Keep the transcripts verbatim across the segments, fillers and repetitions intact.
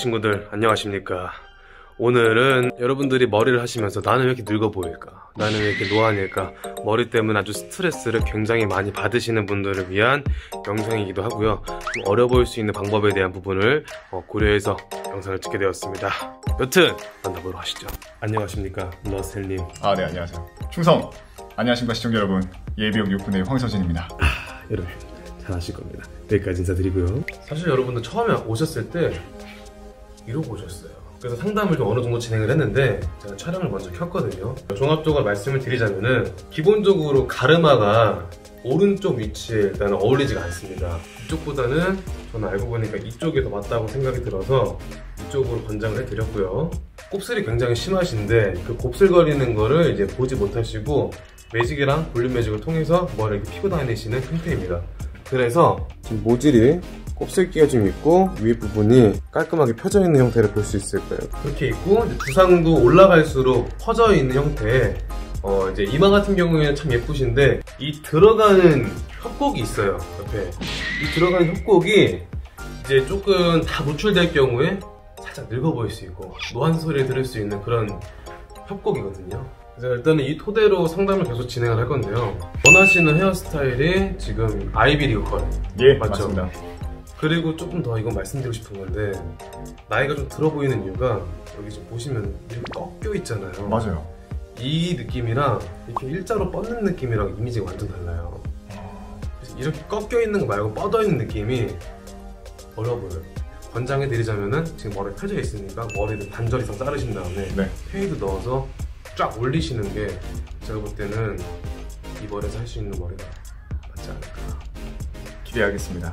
친구들 안녕하십니까. 오늘은 여러분들이 머리를 하시면서 나는 왜 이렇게 늙어 보일까, 나는 왜 이렇게 노안일까, 머리 때문에 아주 스트레스를 굉장히 많이 받으시는 분들을 위한 영상이기도 하고요. 좀 어려 보일 수 있는 방법에 대한 부분을 고려해서 영상을 찍게 되었습니다. 여튼 만나보러 가시죠. 안녕하십니까, 러셀님. 아, 네, 안녕하세요. 충성! 안녕하십니까 시청자 여러분, 예비역 육군의 황서진입니다. 아, 여러분 잘 아실 겁니다. 여기까지 인사드리고요. 사실 여러분들 처음에 오셨을 때 이러고 오셨어요. 그래서 상담을 좀 어느 정도 진행을 했는데 제가 촬영을 먼저 켰거든요. 종합적으로 말씀을 드리자면은 기본적으로 가르마가 오른쪽 위치에 일단 어울리지가 않습니다. 이쪽보다는 저는 알고 보니까 이쪽이 더 맞다고 생각이 들어서 이쪽으로 권장을 해드렸고요. 곱슬이 굉장히 심하신데 그 곱슬거리는 거를 이제 보지 못하시고 매직이랑 볼륨 매직을 통해서 머리를 이렇게 피고 다니시는 형태입니다. 그래서 지금 모질이 곱슬기가 좀 있고 위에 부분이 깔끔하게 펴져 있는 형태를 볼 수 있을 거예요. 그렇게 있고 이제 두상도 올라갈수록 퍼져 있는 형태의 어 이제 이마 같은 경우에는 참 예쁘신데 이 들어가는 협곡이 있어요. 옆에 이 들어가는 협곡이 이제 조금 다 노출될 경우에 살짝 늙어 보일 수 있고 노안 소리를 들을 수 있는 그런 협곡이거든요. 그래서 일단은 이 토대로 상담을 계속 진행을 할 건데요. 원하시는 헤어스타일이 지금 아이비리그 컷. 예, 맞죠? 맞습니다. 그리고 조금 더 이건 말씀드리고 싶은 건데 나이가 좀 들어 보이는 이유가 여기 지금 보시면 이렇게 꺾여 있잖아요. 맞아요. 이 느낌이랑 이렇게 일자로 뻗는 느낌이랑 이미지가 완전 달라요. 그래서 이렇게 꺾여 있는 거 말고 뻗어 있는 느낌이 어려워 보여요. 권장해드리자면은 지금 머리 펴져 있으니까 머리를 반절 이상 자르신 다음에 네. 페이드 넣어서 쫙 올리시는 게 제가 볼 때는 이 머리에서 할 수 있는 머리가 맞지 않을까. 기대하겠습니다.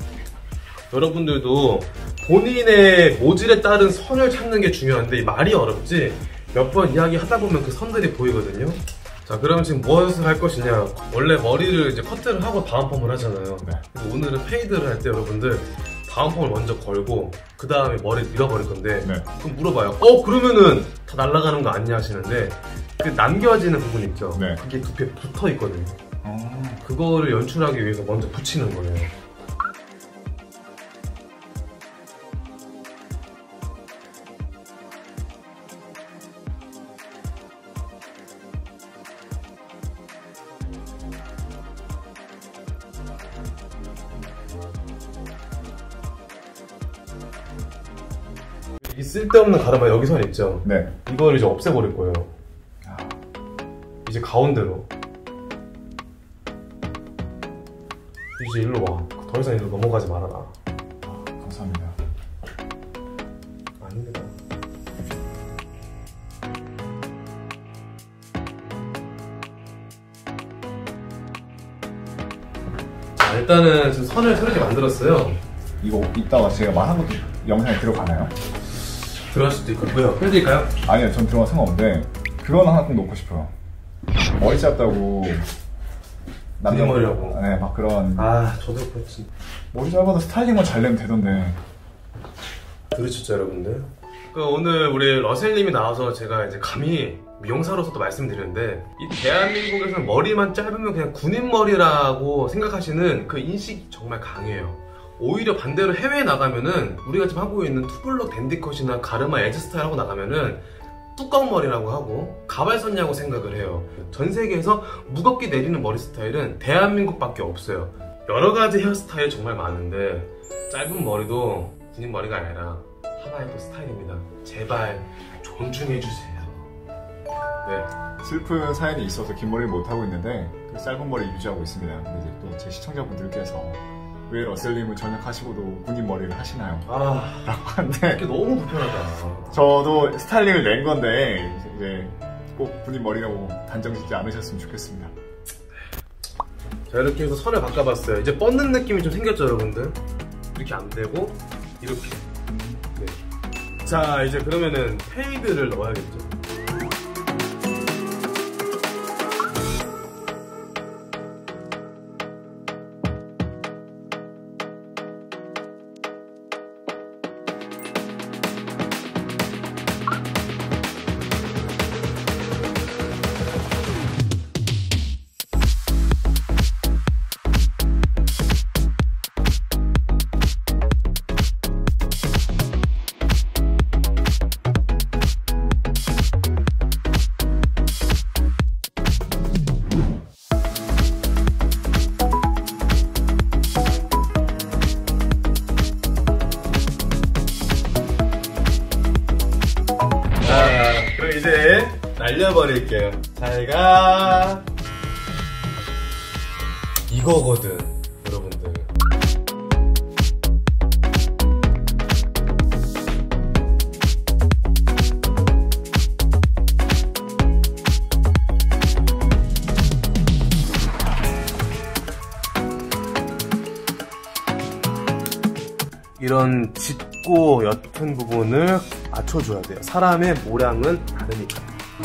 여러분들도 본인의 모질에 따른 선을 찾는 게 중요한데 이 말이 어렵지 몇 번 이야기 하다 보면 그 선들이 보이거든요. 자, 그럼 지금 무엇을 할 것이냐. 원래 머리를 이제 커트를 하고 다운펌을 하잖아요. 네. 그래서 오늘은 페이드를 할 때 여러분들 다운펌을 먼저 걸고 그 다음에 머리를 밀어버릴 건데 네. 그럼 물어봐요. 어 그러면은 다 날아가는 거 아니냐 하시는데 그 남겨지는 부분 있죠. 네. 그게 두피에 붙어 있거든요. 어... 그거를 연출하기 위해서 먼저 붙이는 거예요. 이 쓸데없는 가르마 여기 선 있죠? 네. 이걸 이제 없애버릴 거예요. 아... 이제 가운데로. 이제 일로 와. 더 이상 일로 넘어가지 말아라. 아, 감사합니다. 아닙니다. 자, 일단은 지금 선을 새롭게 만들었어요. 이거 이따가 제가 말한 것도 영상에 들어가나요? 들어갈 수도 있고. 왜요? 해드릴까요? 아니요, 전 들어가 상관없는데 그건 하나 꼭 놓고 싶어요. 머리 짧다고 남자 머리라고. 네, 막 그런. 아, 저도 그렇지. 머리 짧아도 스타일링만 잘 내면 되던데. 들으셨죠, 여러분들? 그 오늘 우리 러셀님이 나와서 제가 이제 감히 미용사로서도 말씀드리는데 이 대한민국에서는 머리만 짧으면 그냥 군인 머리라고 생각하시는 그 인식이 정말 강해요. 오히려 반대로 해외에 나가면은 우리가 지금 하고 있는 투블럭 댄디컷이나 가르마 에즈 스타일 하고 나가면은 뚜껑 머리라고 하고 가발선냐고 생각을 해요. 전 세계에서 무겁게 내리는 머리 스타일은 대한민국밖에 없어요. 여러 가지 헤어스타일 정말 많은데 짧은 머리도 군인 머리가 아니라 하나의 또 스타일입니다. 제발 존중해주세요. 네. 슬픈 사연이 있어서 긴 머리를 못하고 있는데 그 짧은 머리 유지하고 있습니다. 근데 이제 또 제 시청자분들께서 왜 러셀님은 전역하시고도 군인 머리를 하시나요? 아... 라고 하는데 이게 너무 불편하다. 저도 스타일링을 낸 건데 이제 꼭 군인 머리라고 단정 짓지 않으셨으면 좋겠습니다. 자, 이렇게 해서 선을 바꿔봤어요. 이제 뻗는 느낌이 좀 생겼죠, 여러분들? 이렇게 안 되고 이렇게. 네. 자, 이제 그러면은 페이드를 넣어야겠죠. 자, 그럼 이제 날려버릴게요. 잘가. 이거거든, 여러분들. 이런 짙고 옅은 부분을 맞춰줘야 돼요. 사람의 모량은 다르니까.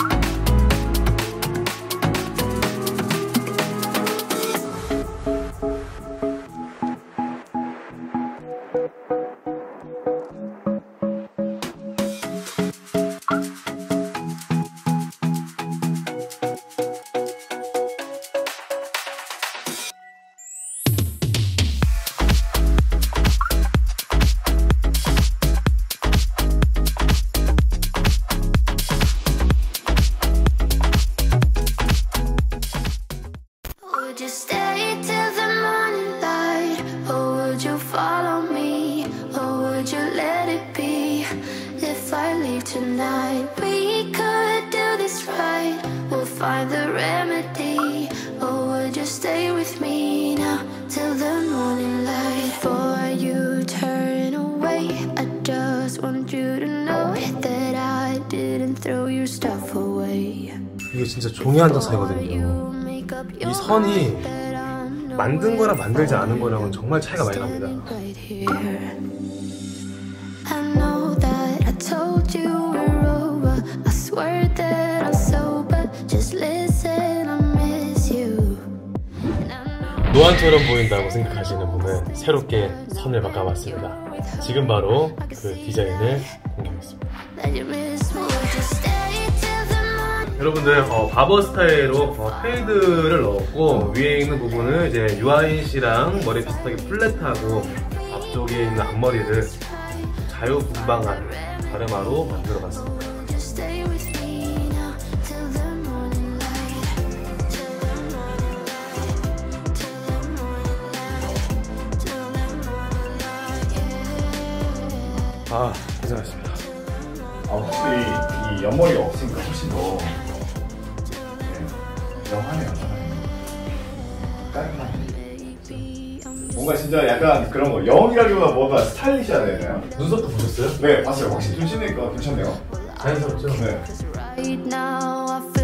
Would you stay till the morning light? Or would you follow me? Or would you let it be? If I leave tonight, we could do this right. We'll find the remedy. Or would you stay with me now till the morning light? Before you turn away, I just want you to know that I didn't throw your stuff away. 이게 진짜 종이 한 장 사이거든요. 이 선이 만든 거랑 만들지 않은 거랑은 정말 차이가 많이 납니다. 노안처럼 보인다고 생각하시는 분은 새롭게 선을 바꿔봤습니다. 지금 바로 그 디자인을 공개하겠습니다. 여러분들 어, 바버 스타일로 어, 페이드를 넣었고, 위에 있는 부분을 이제 유아인 씨랑 머리 비슷하게 플랫하고 앞쪽에 있는 앞머리를 자유분방한 가르마로 만들어봤습니다. 아, 고생하셨습니다. 아, 확실히 이 옆머리가 없으니까 훨씬 더 영하네요. 깔끔하네. 뭔가 진짜 약간 그런 거 영이라기보다 뭔가 스타일리시해야 되나요? 눈썹도 보셨어요? 네, 봤어요. 확실히 눈 씻으니까 괜찮네요. 자연스럽죠? 네.